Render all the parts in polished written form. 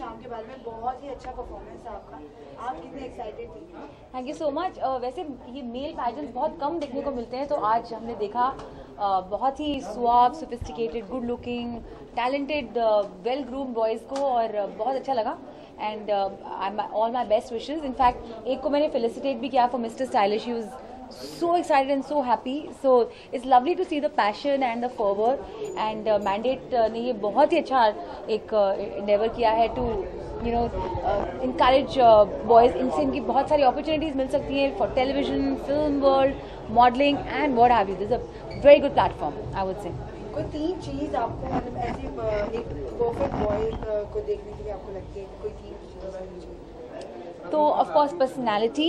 शाम के बारे में, बहुत ही अच्छा परफॉर्मेंस था आपका, आप कितने एक्साइटेड थी? Thank you so much. वैसे ये मेल पैजेंट्स बहुत कम देखने को मिलते हैं, तो आज हमने देखा बहुत ही suave, sophisticated, good looking, talented, well groom boys को, और बहुत अच्छा लगा। And all my best wishes. In fact एक को मैंने फेलिसिटेट भी किया for mister stylish. He was so excited and so happy. So it's lovely to see the passion and the fervor. And Mandate ने ये बहुत ही अच्छा एक endeavor किया है to encourage boys. इनसे इनकी बहुत सारी opportunities मिल सकती हैं for television, film world, modeling and what have you. This is a very good platform, I would say. कोई 3 चीज आपको मतलब ऐसी एक परफेक्ट बॉय को देखने के लिए आपको लगती है, कोई 3 चीज? तो of course personality,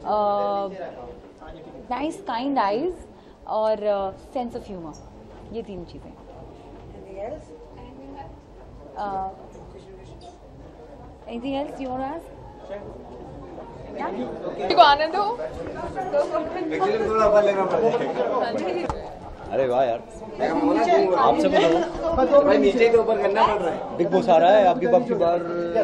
nice kind eyes और सेंस ऑफ ह्यूमर, ये 3 चीजें। Anything else you want to ask? को आने दो। अरे वाह यार, आपसे बताओ भाई, नीचे के ऊपर करना पड़ रहा है। बिग बॉस आ रहा है आपकी बार।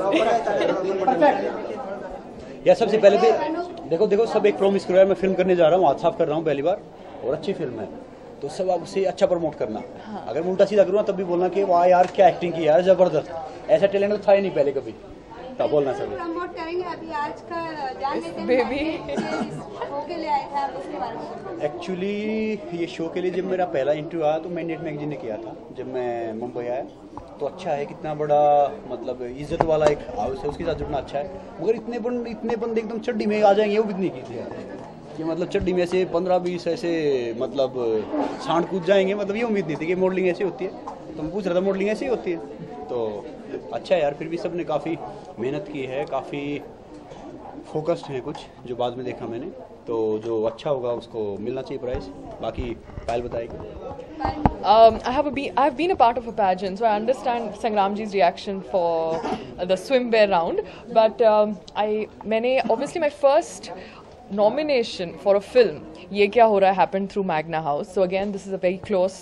या सबसे पहले तो देखो सब एक प्रॉमिस करो यार, मैं फिल्म करने जा रहा हूँ, हाथ साफ कर रहा हूँ पहली बार, और अच्छी फिल्म है तो सब आप उसे अच्छा प्रमोट करना। अगर मैं उल्टा सीधा करूँगा तब भी बोलना कि वाह यार क्या एक्टिंग की यार, जबरदस्त, ऐसा टैलेंट तो था ही नहीं पहले कभी, तब बोलना सब प्रमोट करेंगे। अभी आज का जान लेते हैं बेबी शो के लिए आए थे आप, उसके बारे में। एक्चुअली ये शो के लिए जब मेरा पहला इंटरव्यू आया तो मैंडेट मैगजीन ने किया था, जब मैं मुंबई आया। तो अच्छा है, कितना बड़ा मतलब इज्जत वाला एक हाउस है, उसके साथ जुड़ना अच्छा है। मगर इतने बंदे एकदम चड्डी में आ जाएंगे, वो भी नहीं की थी कि मतलब चड्डी में से 15-20 ऐसे मतलब सांड कूद जाएंगे, मतलब ये उम्मीद नहीं थी कि मॉडलिंग ऐसी होती है। तो मैं पूछ रहा था मॉडलिंग ऐसी होती है, तो अच्छा है यार। फिर भी सब ने काफ़ी मेहनत की है, काफ़ी फोकस्ड हैं कुछ, जो बाद में देखा मैंने। तो जो अच्छा होगा उसको मिलना चाहिए प्राइज़, बाकी पायल बताएगी। I've been a part of a pageant, so I understand Sangramji's reaction for the swimwear round. But मैंने obviously my first nomination for a film, ये क्या हो रहा है, happened through Magna House. So again, this is a very close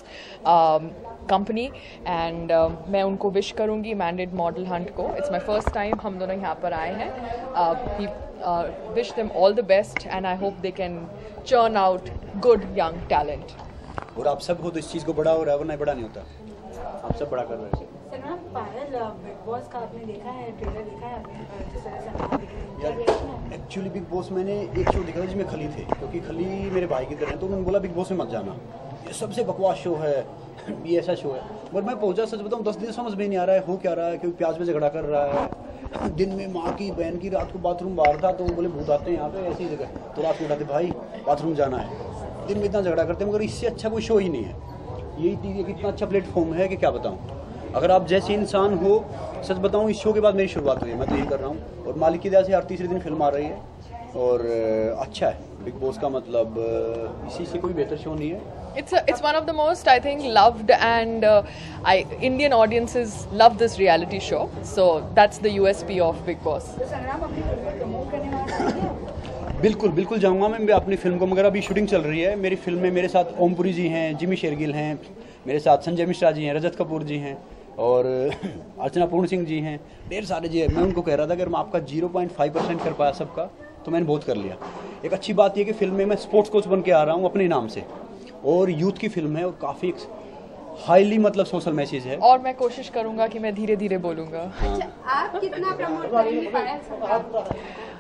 company, and मैं उनको wish करूँगी Mandate Model Hunt को. It's my first time हम दोनों यहाँ पर आए हैं. Wish them all the best, and I hope they can churn out good young talent. और आप सब हो तो इस चीज़ को बड़ा हो रहा है, वरना बड़ा नहीं होता। आप सब बड़ा कर रहे हैं। सर पायल, बिग बॉस का आपने देखा है, ट्रेलर देखा है आपने, जिस तरह से नाम दिख रही है? एक्चुअली बिग बॉस मैंने एक शो देखा था जिसमें खली थे, क्योंकि खली मेरे भाई की तरह है, तो उन्होंने बोला बिग बॉस में मत जाना, ये सबसे बकवास शो है, ये ऐसा शो है। पर मैं पहुंचा, सच बताऊं 10 दिन समझ में नहीं आ रहा है हो क्या रहा है, क्योंकि प्याज में झगड़ा कर रहा है, दिन में माँ की बहन की, रात को बाथरूम बाहर था, तो बोले भूत आते हैं यहाँ पे, ऐसी जगह। तो रात को उठाते भाई बाथरूम जाना है, दिन में इतना झगड़ा करते हैं, मगर इससे अच्छा कोई शो ही नहीं है। यही कितना अच्छा प्लेटफॉर्म है कि क्या बताऊँ। अगर आप जैसे इंसान हो, सच बताऊं इस शो के बाद मेरी शुरुआत हुई है, मैं तो यही कर रहा हूँ। और मालिक की दया से हर तीसरे दिन फिल्म आ रही है, और अच्छा है बिग बॉस का, मतलब इसी से कोई बेहतर शो नहीं है। It's one of the most, I think, loved, and Indian audiences love this reality show. So that's the USP of Big Boss. तो संग्राम अपनी फिल्म को प्रमोट करने वाला है? बिल्कुल जाऊँगा मैं अपनी फिल्म को, मगर अभी शूटिंग चल रही है। मेरी फिल्म में मेरे साथ ओमपुरी जी हैं, जिमी शेरगिल हैं, मेरे साथ संजय मिश्रा जी हैं, रजत कपूर जी हैं, और अर्चना पूर्ण सिंह जी हैं, ढेर सारे जी हैं। मैं उनको कह रहा था अगर मैं आपका 0.5% कर पाया सबका, तो मैंने बहुत कर लिया। एक अच्छी बात यह कि फिल्म में मैं स्पोर्ट्स कोच बन के आ रहा हूँ अपने नाम से, और यूथ की फिल्म है, और काफ़ी हाईली मतलब सोशल मैसेज है। और मैं कोशिश करूंगा कि मैं धीरे धीरे बोलूंगा। अच्छा, आप कितना प्रमोट करेंगे पायल संग्राम?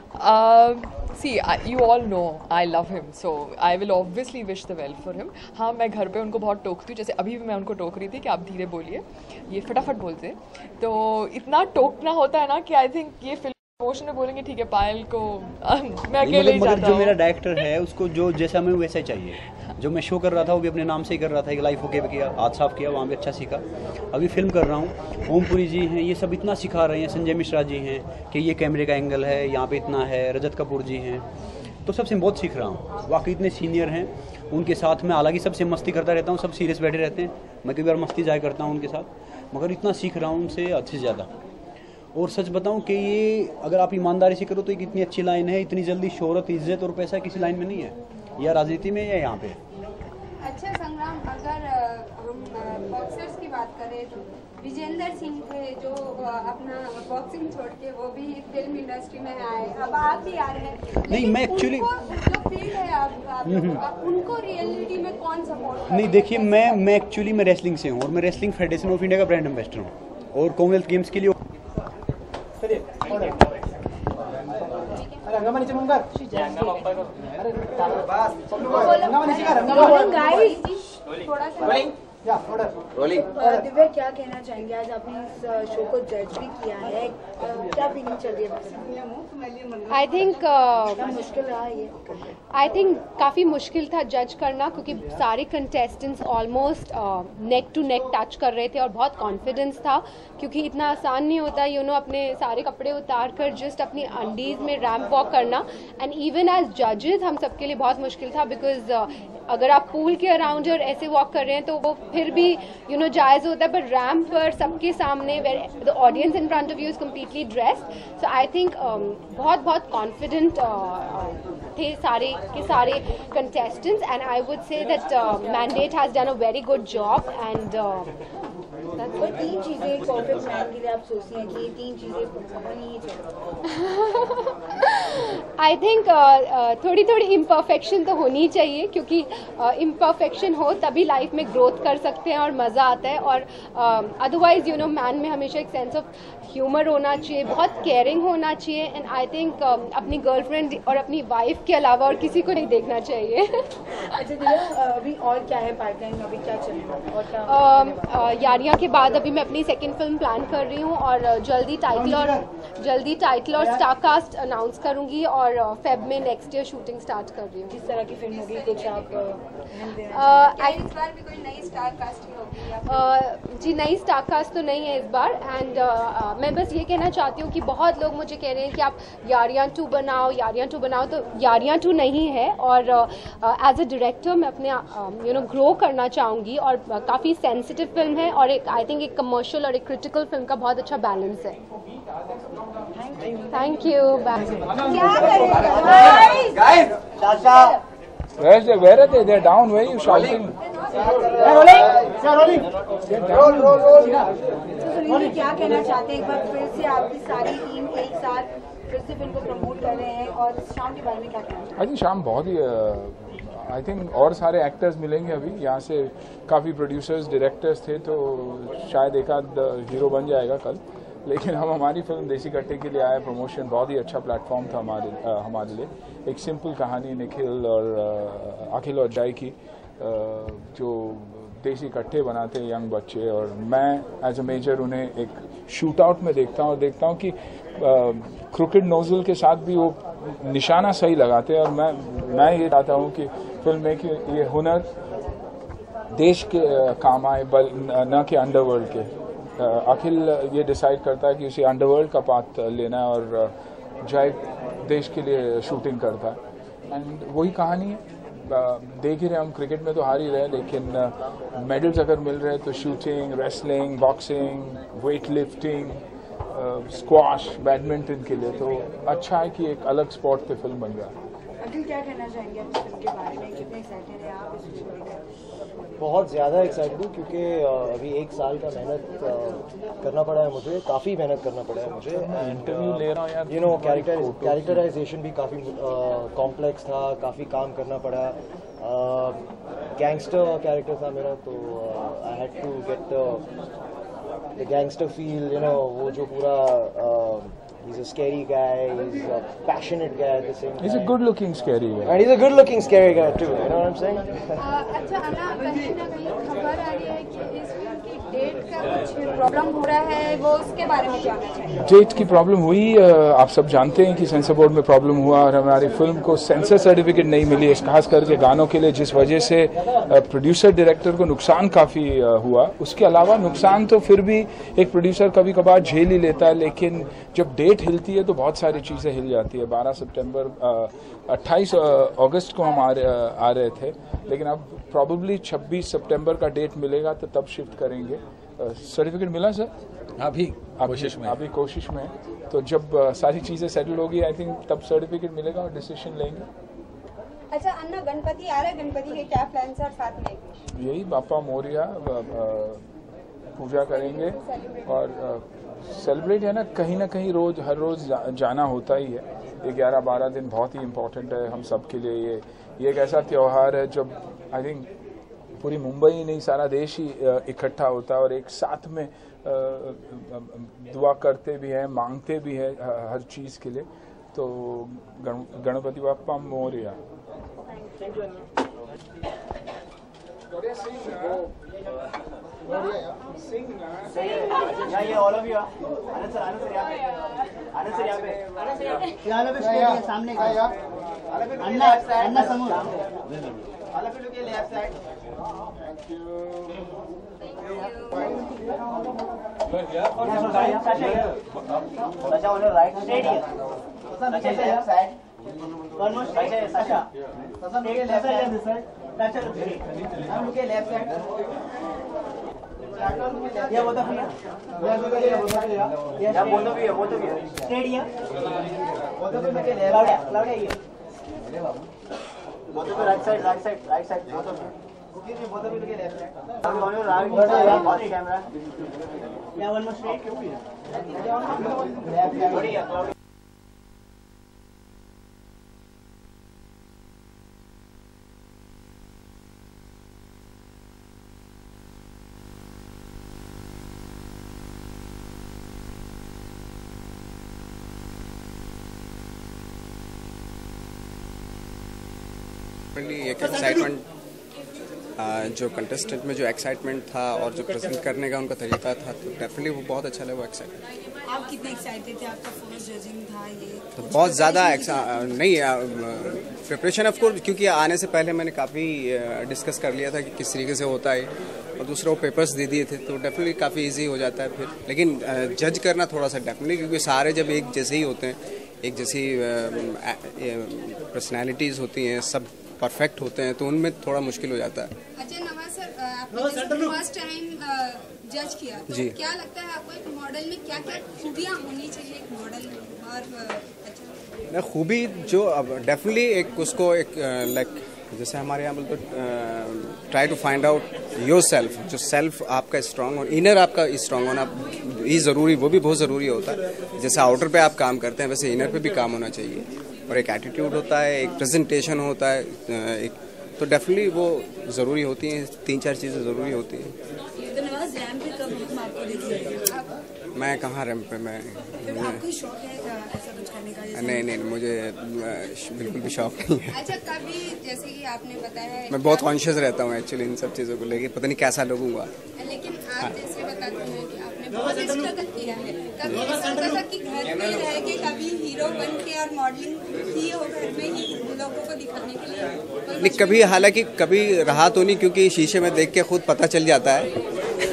See, you all know I love him, so I will obviously wish the well for him. हाँ, मैं घर पे उनको बहुत टोकती हूँ, जैसे अभी भी मैं उनको टोक रही थी कि आप धीरे बोलिए, ये फटाफट बोलते हैं। तो इतना टोकना होता है ना कि आई थिंक ये फिल्म प्रमोशन में बोलेंगे ठीक है पायल को मैं अकेले ही जाता हूँ। जो मेरा डायरेक्टर है उसको जो जैसा मैं वैसा ही चाहिए। जो मैं शो कर रहा था वो भी अपने नाम से ही कर रहा था, एक लाइफ ओके किया, हाथ साफ किया, वहाँ भी अच्छा सीखा। अभी फिल्म कर रहा हूँ, ओमपुरी जी हैं, ये सब इतना सिखा रहे हैं, संजय मिश्रा जी हैं कि ये कैमरे का एंगल है, यहाँ पे इतना है, रजत कपूर जी हैं, तो सबसे बहुत सीख रहा हूँ। वाकई इतने सीनियर हैं, उनके साथ मैं हालांकि सबसे मस्ती करता रहता हूँ, सब सीरियस बैठे रहते हैं, मैं कई बार मस्ती जाया करता हूँ उनके साथ, मगर इतना सीख रहा हूँ उनसे हद से ज़्यादा। और सच बताऊं कि ये अगर आप ईमानदारी से करो तो एक इतनी अच्छी लाइन है, इतनी जल्दी शोहरत, इज्जत और पैसा किसी लाइन में नहीं है, या राजनीति में या यहाँ पे। अच्छा संग्राम, अगर हम बॉक्सर्स की बात करें तो विजेंद्र सिंह थे जो अपना बॉक्सिंग छोड़ के वो भी फिल्म इंडस्ट्री में आए, अब आप भी आ रहे हैं। नहीं, मैं एक्चुअली जो फील्ड है आप उनको रियलिटी में कौन सपोर्ट? नहीं, देखिए मैं एक्चुअली मैं रेसलिंग से हूँ और मैं रेसलिंग फेडरेशन ऑफ इंडिया का ब्रांड एम्बेसडर हूँ और कॉमनवेल्थ गेम्स के लिए दिव्या क्या कहना चाहेंगे, आज आपने इस शो को जज भी किया है, क्या फीलिंग चल रही है? आई थिंक मुश्किल रहा ये? आई थिंक काफ़ी मुश्किल था जज करना, क्योंकि सारे contestants almost neck to neck touch कर रहे थे और बहुत कॉन्फिडेंस था, क्योंकि इतना आसान नहीं होता अपने सारे कपड़े उतार कर जस्ट अपनी अंडीज में रैम्प वॉक करना। एंड इवन एज जजेस हम सबके लिए बहुत मुश्किल था, बिकॉज अगर आप पूल के अराउंड और ऐसे वॉक कर रहे हैं तो वो फिर भी जायज़ होता है, पर रैम्प पर सबके सामने the audience in front of you is completely dressed. So I think बहुत कॉन्फिडेंट थे सारे के सारे contestants, and I would say that Mandate has done a very good job, and कोई 3 चीजें एक परफेक्ट मैन के लिए आप सोचती हैं कि ये 3 चीजें होनी ही चाहिए? आई थिंक थोड़ी इम्परफेक्शन तो होनी चाहिए, क्योंकि इम्परफेक्शन हो तभी लाइफ में ग्रोथ कर सकते हैं और मज़ा आता है। और अदरवाइज मैन में हमेशा एक सेंस ऑफ ह्यूमर होना चाहिए, बहुत केयरिंग होना चाहिए, एंड आई थिंक अपनी गर्लफ्रेंड और अपनी वाइफ के अलावा और किसी को नहीं देखना चाहिए। अच्छा दिव्या, अभी और क्या है पाइपलाइन में, अभी क्या चल रहा है और क्या? यारियां के बाद अभी मैं अपनी सेकंड फिल्म प्लान कर रही हूँ, और जल्दी टाइटल और स्टारकास्ट अनाउंस करूंगी, और फेब में नेक्स्ट ईयर शूटिंग स्टार्ट कर रही हूँ। किस तरह की फिल्म होगी, कुछ आप इस बार भी कोई नई स्टारकास्ट होगी? जी, नई स्टारकास्ट तो नहीं है इस बार, एंड मैं बस ये कहना चाहती हूँ कि बहुत लोग मुझे कह रहे हैं कि आप यारियां 2 बनाओ, तो यारियां 2 नहीं है, और एज अ डायरेक्टर मैं अपने ग्रो करना चाहूँगी, और काफ़ी सेंसिटिव फिल्म है, और आई थिंक एक कमर्शियल और एक क्रिटिकल फिल्म का बहुत अच्छा बैलेंस है। Thank you. Where are they? They're down. Where are you shouting? Sunil क्या कहना चाहते हैं, एक बार फिर से आपकी सारी टीम एक साथ फिर से फिल्म को प्रमोट कर रहे हैं, और शाम के बारे में क्या कहना चाहते हैं? आई थिंक शाम बहुत ही आई थिंक और सारे एक्टर्स मिलेंगे अभी यहाँ से, काफ़ी प्रोड्यूसर्स डायरेक्टर्स थे, तो शायद एक आध हीरो बन जाएगा कल। लेकिन हम हमारी फिल्म देसी कट्टे के लिए आए, प्रमोशन बहुत ही अच्छा प्लेटफॉर्म था हमारे लिए। एक सिंपल कहानी निखिल और अखिल और जय की, जो देसी कट्टे बनाते हैं यंग बच्चे, और मैं एज अ मेजर उन्हें एक शूट आउट में देखता हूँ, और देखता हूँ कि क्रिकेट नोजल के साथ भी वो निशाना सही लगाते हैं। और मैं ये चाहता हूँ कि फिल्म में कि ये हुनर देश के काम आए, न कि अंडरवर्ल्ड के। अखिल ये डिसाइड करता है कि उसे अंडरवर्ल्ड का पाथ लेना है, और जय देश के लिए शूटिंग करता है, एंड वही कहानी है। देख ही रहे हम, क्रिकेट में तो हार ही रहे, लेकिन मेडल्स अगर मिल रहे हैं तो shooting, wrestling, boxing, weight lifting, squash, badminton के लिए तो अच्छा है कि एक अलग स्पोर्ट पे फिल्म बन रहा है। अखिल क्या कहना चाहेंगे आप इस फिल्म के बारे में, कितने एक्साइटेड हैं आप इस फिल्म को लेकर? बहुत ज़्यादा एक्साइटेड हूँ, क्योंकि अभी 1 साल का मेहनत करना पड़ा है मुझे, काफ़ी मेहनत करना पड़ा है मुझे। इंटरव्यू ले रहा हूँ यार, कैरेक्टराइजेशन भी काफ़ी कॉम्प्लेक्स था, काफ़ी काम करना पड़ा। गैंगस्टर कैरेक्टर था मेरा, तो I had to get the gangster feel, वो जो पूरा he's a scary guy, he's a passionate guy at the same time. He's a good-looking scary guy. And he's a good-looking scary guy too, you know what I'm saying? अच्छा अन्ना, कहीं ना कहीं खबर आ रही है कि इस फिल्म की डेट का कुछ प्रॉब्लम हो रहा है, वो उसके बारे में जानना चाहिए। डेट की प्रॉब्लम हुई, आप सब जानते हैं कि सेंसर बोर्ड में प्रॉब्लम हुआ, और हमारी फिल्म को सेंसर सर्टिफिकेट नहीं मिली, खास करके गानों के लिए, जिस वजह से प्रोड्यूसर डायरेक्टर को नुकसान काफ़ी हुआ। उसके अलावा नुकसान तो फिर भी एक प्रोड्यूसर कभी कभार झेल ही लेता है, लेकिन जब डेट हिलती है तो बहुत सारी चीज़ें हिल जाती है। 12 सितंबर 28 अगस्त को हम आ रहे थे, लेकिन अब प्रॉबेबली 26 सितंबर का डेट मिलेगा, तो तब शिफ्ट करेंगे। सर्टिफिकेट मिला सर? अभी कोशिश में तो जब सारी चीज़ें सेटल होगी, आई थिंक तब सर्टिफिकेट मिलेगा और डिसीजन लेंगे। अच्छा अन्ना, गणपति आ रहा है, गणपति के क्या प्लान है, और साथ में यही बापा मोरिया, पूजा करेंगे और सेलिब्रेट है ना कहीं रोज हर रोज जाना होता ही है। ये 11-12 दिन बहुत ही इम्पोर्टेंट है हम सब के लिए। ये एक ऐसा त्यौहार है जब आई थिंक पूरी मुंबई ही नहीं सारा देश ही इकट्ठा होता है और एक साथ में दुआ करते भी हैं, मांगते भी हैं हर चीज़ के लिए। तो गणपति बाप्पा मोरया। एक एक्साइटमेंट जो कंटेस्टेंट में जो एक्साइटमेंट था और जो प्रेजेंट करने का उनका तरीका था, तो डेफिनेटली वो बहुत अच्छा लगा वो एक्साइटमेंट। आप कितने एक्साइटेड थे? आपका फर्स्ट जजिंग था ये? तो बहुत ज़्यादा नहीं प्रिपरेशन ऑफ कोर्स, क्योंकि आने से पहले मैंने काफ़ी डिस्कस कर लिया था कि किस तरीके से होता है और दूसरा वो पेपर्स दे दिए थे, तो डेफिनेटली काफ़ी इजी हो जाता है फिर। लेकिन जज करना थोड़ा सा डेफिनेटली, क्योंकि सारे जब एक जैसे ही होते हैं, एक जैसी पर्सनैलिटीज़ होती हैं, सब परफेक्ट होते हैं, तो उनमें थोड़ा मुश्किल हो जाता है। अच्छा नवाज सर, आपने फर्स्ट टाइम जज किया, तो जी, क्या लगता है आपको एक मॉडल में क्या क्या खूबियाँ होनी चाहिए एक मॉडल में? और अच्छा खूबी जो डेफिनेटली एक उसको एक लाइक जैसे हमारे यहाँ बोलते try to find out yourself, जो सेल्फ आपका स्ट्रांग और इनर आपका स्ट्रांग होना ये ज़रूरी, वो भी बहुत ज़रूरी होता है। जैसे आउटर पे आप काम करते हैं वैसे इनर पे भी काम होना चाहिए, और एक एटीट्यूड होता है, एक प्रेजेंटेशन होता है, एक तो डेफिनेटली वो ज़रूरी होती हैं, 3-4 चीज़ें ज़रूरी होती हैं। तो नवाज रैंप पे कब आपको देखिए? मैं कहाँ रैंप पे, मैं आपको शौक है ऐसा कुछ करने का? नहीं, मुझे बिल्कुल भी शौक नहीं है। अच्छा, कभी जैसे कि आपने बताया मैं बहुत कॉन्शियस रहता हूँ एक्चुअली इन सब चीज़ों को लेके, पता नहीं कैसा लगूंगा। लेकिन आप जैसे बताते हैं कि आपने बहुत स्ट्रगल किया है, कभी ऐसा होता था कि घर में रह के कभी हीरो बन के और मॉडलिंग ही हो घर में ही लोगों को दिखाने के लिए? नहीं, कभी, हालांकि कभी रहा तो नहीं, क्योंकि शीशे में देख के खुद पता चल जाता है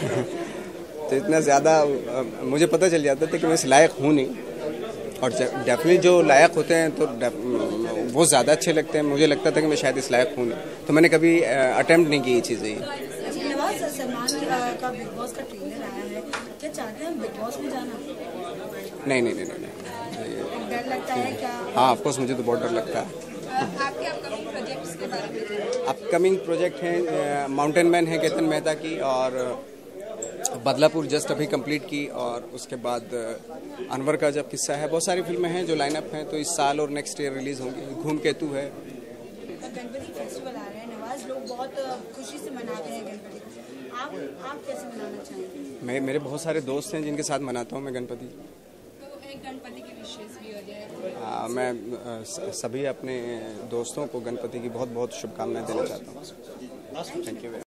तो इतना ज़्यादा मुझे पता चल जाता था कि मैं इस लायक हूँ नहीं, और डेफिनेटली जो लायक होते हैं तो वो ज़्यादा अच्छे लगते हैं। मुझे लगता था कि मैं शायद इस लायक हूँ नहीं, तो मैंने कभी अटेम्प्ट नहीं की ये चीज़ें। नवाज सलमान का बिग बॉस का ट्रेलर आया है, क्या चाहते हैं बिग बॉस में जाना? नहीं, डर लगता है क्या? हाँ, ऑफकोर्स मुझे तो बहुत डर लगता है। आपके अपकमिंग प्रोजेक्ट्स के बारे में? अपकमिंग प्रोजेक्ट हैं माउंटेन मैन है केतन मेहता की, और बदलापुर जस्ट अभी कंप्लीट की, और उसके बाद अनवर का जब किस्सा है। बहुत सारी फिल्में हैं जो लाइनअप हैं, तो इस साल और नेक्स्ट ईयर रिलीज होंगी। धूमकेतु है। गणपति फेस्टिवल आ रहे हैं नवाज, लोग बहुत खुशी से मनाते हैं गणपति को, आप कैसे मनाना चाहेंगे? मेरे बहुत सारे दोस्त हैं जिनके साथ मनाता हूँ मैं गणपति। तो एक गणपति की विशेष भी हो जाए। मैं सभी अपने दोस्तों को गणपति की बहुत बहुत शुभकामनाएं देना चाहता हूँ। Thank you.